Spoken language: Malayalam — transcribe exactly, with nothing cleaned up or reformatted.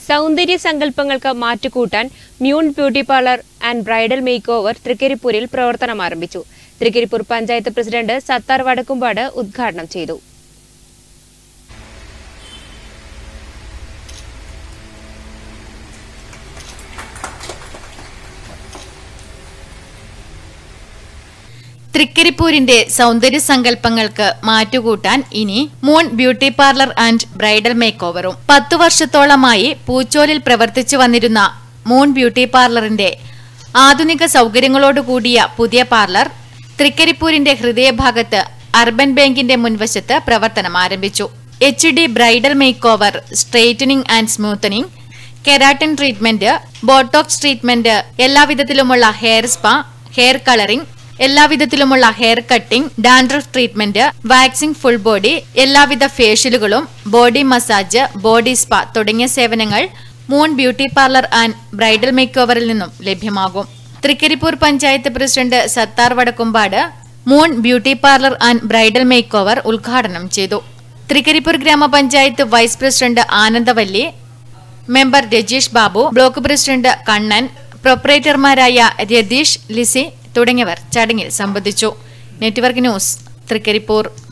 സൗന്ദര്യ സങ്കല്പങ്ങൾക്ക് മാറ്റുകൂട്ടാൻ moon beauty parlour and bridal make over തൃക്കരിപ്പൂരിൽ പ്രവർത്തനം ആരംഭിച്ചു. തൃക്കരിപ്പൂർ പഞ്ചായത്ത് പ്രസിഡന്റ് സത്താർ വടക്കുംപാട് ഉദ്ഘാടനം ചെയ്തു. തൃക്കരിപ്പൂരിന്റെ സൗന്ദര്യ സങ്കല്പങ്ങൾക്ക് മാറ്റുകൂട്ടാൻ ഇനി moon beauty parlour and bridal make ഓവറും. പത്തു വർഷത്തോളമായി പൂച്ചോലിൽ പ്രവർത്തിച്ചു വന്നിരുന്ന മൂൺ ബ്യൂട്ടി പാർലറിന്റെ ആധുനിക സൗകര്യങ്ങളോടുകൂടിയ പുതിയ പാർലർ തൃക്കരിപ്പൂരിന്റെ ഹൃദയഭാഗത്ത് അർബൻ ബാങ്കിന്റെ മുൻവശത്ത് പ്രവർത്തനം ആരംഭിച്ചു. H D bridal make over, straightening and smoothening, keratin treatment, botox treatment, എല്ലാവിധത്തിലുമുള്ള ഹെയർ സ്പാ, ഹെയർ കളറിംഗ്, എല്ലാവിധത്തിലുമുള്ള hair cutting, dandruff treatment, waxing, full body, എല്ലാവിധ ഫേഷ്യലുകളും, ബോഡി മസാജ്, ബോഡി സ്പാ തുടങ്ങിയ സേവനങ്ങൾ moon beauty parlour and bridal make ഓവറിൽ നിന്നും ലഭ്യമാകും. Thrikaripur panchayat president Sathar Vadakkumpad moon beauty parlour and bridal make over ഉദ്ഘാടനം ചെയ്തു. തൃക്കരിപ്പൂർ ഗ്രാമപഞ്ചായത്ത് vice president Anandavalli, member Rajeesh Babu, block president Kannan, പ്രൊപ്പറേറ്റർമാരായ രതീഷ്, ലിസി തുടങ്ങിയവർ ചടങ്ങിൽ സംബന്ധിച്ചു. Network news, Trikaripur.